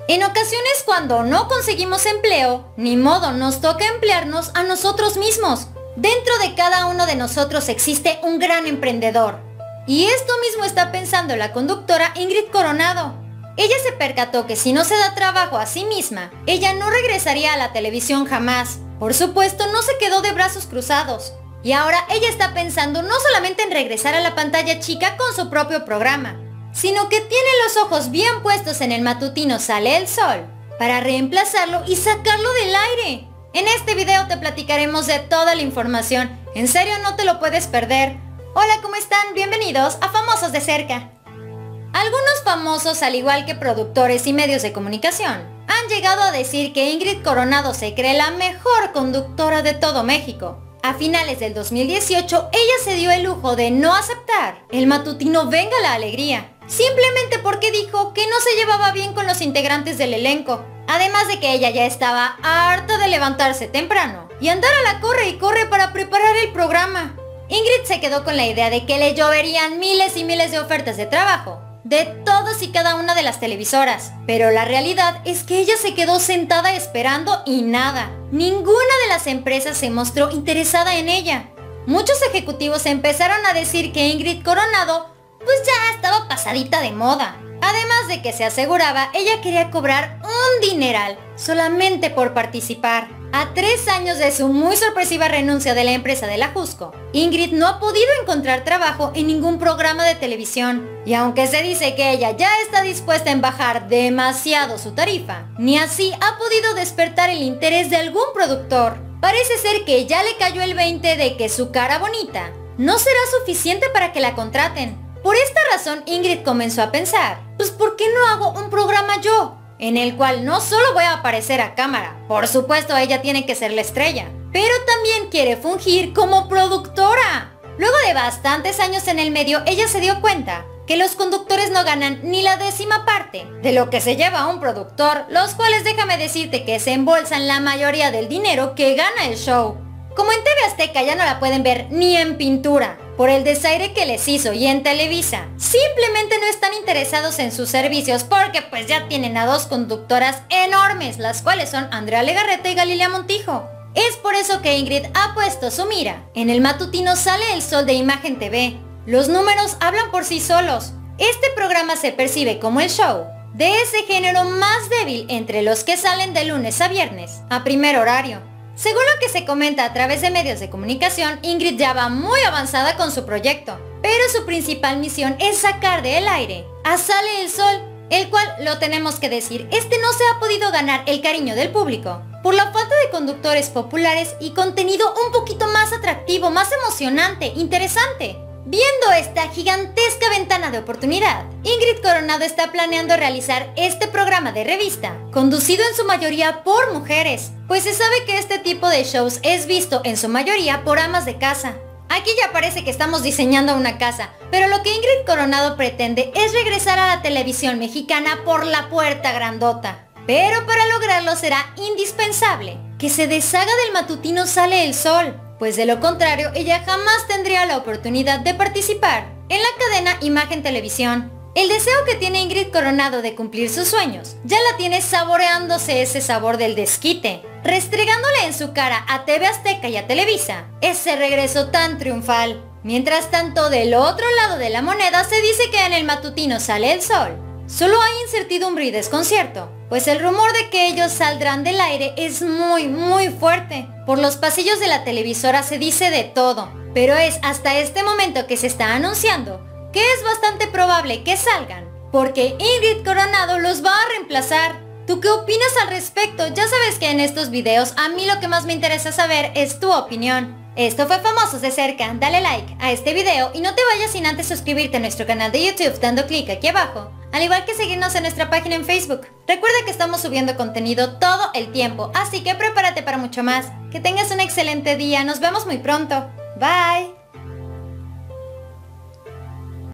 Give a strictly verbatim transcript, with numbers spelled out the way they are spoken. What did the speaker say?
En ocasiones cuando no conseguimos empleo, ni modo, nos toca emplearnos a nosotros mismos. Dentro de cada uno de nosotros existe un gran emprendedor. Y esto mismo está pensando la conductora Ingrid Coronado. Ella se percató que si no se da trabajo a sí misma, ella no regresaría a la televisión jamás. Por supuesto, no se quedó de brazos cruzados. Y ahora ella está pensando no solamente en regresar a la pantalla chica con su propio programa, sino que tiene los ojos bien puestos en el matutino Sale el Sol, para reemplazarlo y sacarlo del aire. En este video te platicaremos de toda la información. En serio, no te lo puedes perder. Hola, ¿cómo están? Bienvenidos a Famosos de Cerca. Algunos famosos, al igual que productores y medios de comunicación, han llegado a decir que Ingrid Coronado se cree la mejor conductora de todo México. A finales del dos mil dieciocho, ella se dio el lujo de no aceptar el matutino Venga la Alegría, simplemente porque dijo que no se llevaba bien con los integrantes del elenco. Además de que ella ya estaba harta de levantarse temprano y andar a la corre y corre para preparar el programa. Ingrid se quedó con la idea de que le lloverían miles y miles de ofertas de trabajo de todas y cada una de las televisoras, pero la realidad es que ella se quedó sentada esperando y nada. Ninguna de las empresas se mostró interesada en ella. Muchos ejecutivos empezaron a decir que Ingrid Coronado pues ya estaba pasadita de moda. Además de que se aseguraba, ella quería cobrar un dineral solamente por participar. A tres años de su muy sorpresiva renuncia de la empresa de la Jusco, Ingrid no ha podido encontrar trabajo en ningún programa de televisión. Y aunque se dice que ella ya está dispuesta en bajar demasiado su tarifa, ni así ha podido despertar el interés de algún productor. Parece ser que ya le cayó el veinte de que su cara bonita no será suficiente para que la contraten. Por esta razón Ingrid comenzó a pensar, pues ¿por qué no hago un programa yo? En el cual no solo voy a aparecer a cámara, por supuesto ella tiene que ser la estrella, pero también quiere fungir como productora. Luego de bastantes años en el medio, ella se dio cuenta que los conductores no ganan ni la décima parte de lo que se lleva un productor, los cuales déjame decirte que se embolsan la mayoría del dinero que gana el show. Como en T V Azteca ya no la pueden ver ni en pintura, por el desaire que les hizo, y en Televisa simplemente no están interesados en sus servicios porque pues ya tienen a dos conductoras enormes, las cuales son Andrea Legarreta y Galilea Montijo. Es por eso que Ingrid ha puesto su mira en el matutino Sale el Sol de Imagen T V. Los números hablan por sí solos. Este programa se percibe como el show de ese género más débil entre los que salen de lunes a viernes a primer horario. Según lo que se comenta a través de medios de comunicación, Ingrid ya va muy avanzada con su proyecto, pero su principal misión es sacar del aire a Sale el Sol, el cual, lo tenemos que decir, este no se ha podido ganar el cariño del público por la falta de conductores populares y contenido un poquito más atractivo, más emocionante, interesante. Viendo esta gigantesca ventana de oportunidad, Ingrid Coronado está planeando realizar este programa de revista, conducido en su mayoría por mujeres, pues se sabe que este tipo de shows es visto en su mayoría por amas de casa. Aquí ya parece que estamos diseñando una casa, pero lo que Ingrid Coronado pretende es regresar a la televisión mexicana por la puerta grandota. Pero para lograrlo será indispensable que se deshaga del matutino Sale el Sol, pues de lo contrario ella jamás tendría la oportunidad de participar en la cadena Imagen Televisión. El deseo que tiene Ingrid Coronado de cumplir sus sueños ya la tiene saboreándose ese sabor del desquite, restregándole en su cara a T V Azteca y a Televisa ese regreso tan triunfal. Mientras tanto, del otro lado de la moneda se dice que en el matutino Sale el Sol solo hay incertidumbre y desconcierto, pues el rumor de que ellos saldrán del aire es muy muy fuerte. Por los pasillos de la televisora se dice de todo, pero es hasta este momento que se está anunciando que es bastante probable que salgan, porque Ingrid Coronado los va a reemplazar. ¿Tú qué opinas al respecto? Ya sabes que en estos videos a mí lo que más me interesa saber es tu opinión. Esto fue Famosos de Cerca. Dale like a este video y no te vayas sin antes suscribirte a nuestro canal de YouTube dando clic aquí abajo, al igual que seguirnos en nuestra página en Facebook. Recuerda que estamos subiendo contenido todo el tiempo, así que prepárate para mucho más. Que tengas un excelente día, nos vemos muy pronto. Bye.